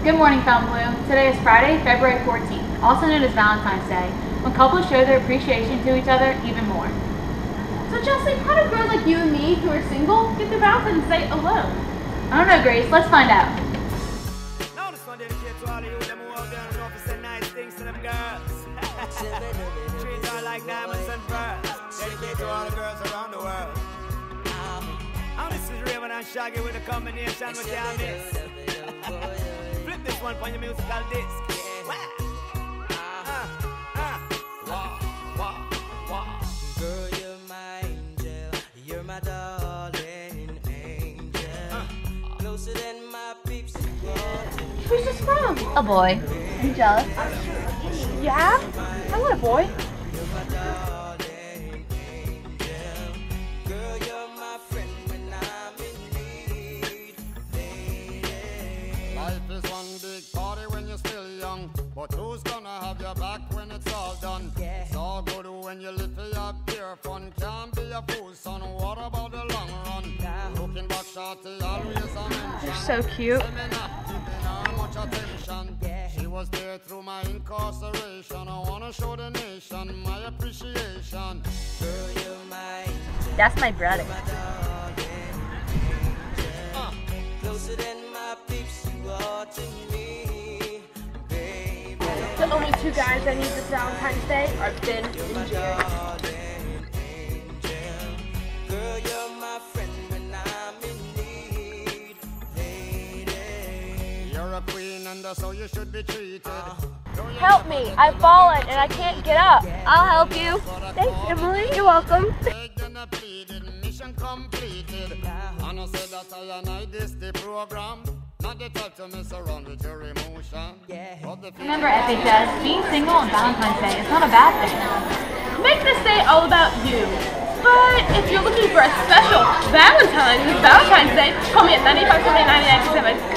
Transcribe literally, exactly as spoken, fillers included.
Good morning, Fountain Blue. Today is Friday, February fourteenth, also known as Valentine's Day, when couples show their appreciation to each other even more. So Chelsea, how do girls like you and me who are single get their Valentine's Day alone? I don't know, Grace. Let's find out. Now this one dedicated to all of you them who out there and know to say nice things to them girls. Trees are like diamonds and pearls. Dedicated to all the girls around the world. And this is Raven and Shaggy with a combination with their miss. Flip this one on your musical disc. Wow. Uh, uh. Wow, wow, wow. Girl, you're my angel. You're my darling angel. Uh. Closer than my peeps. Who's this from? A boy. Are you jealous? Yeah? I want a boy. You're my darling angel. Girl, you're my friend when I'm in need. Lady. Life is one big party when you're still young, but who's gonna have your back when it's all done? Yeah. It's all good when you live for your pure fun. Can't be a fool, son. What about the long run? Nah. Looking back, shorty, always a mention. You're so cute. Say me not giving her much attention. Yeah. She was there through my incarceration. I wanna show the nation my appreciation. Girl, you're my angel. That's my brother. My darling angel. Uh. Closer than my peeps, you are to me, baby. The only two guys that need this Valentine's Day are Ben and Jared. Darling angel. Girl, you're my friend when I'm in need, lady. You're a queen and that's how you should be treated. Don't you Help me! I've fallen and I can't get up. I'll help you. Thanks, Emily. You're welcome. begged and I pleaded, mission completed. And I said that I and I this the program. Not the type to mess around with your emotion. Yeah. But the Remember, F H S, being single on Valentine's Day is not a bad thing. Make this day all about you. But if you're looking for a special Valentine's Valentine's Day, call me at nine five seven nine nine seven.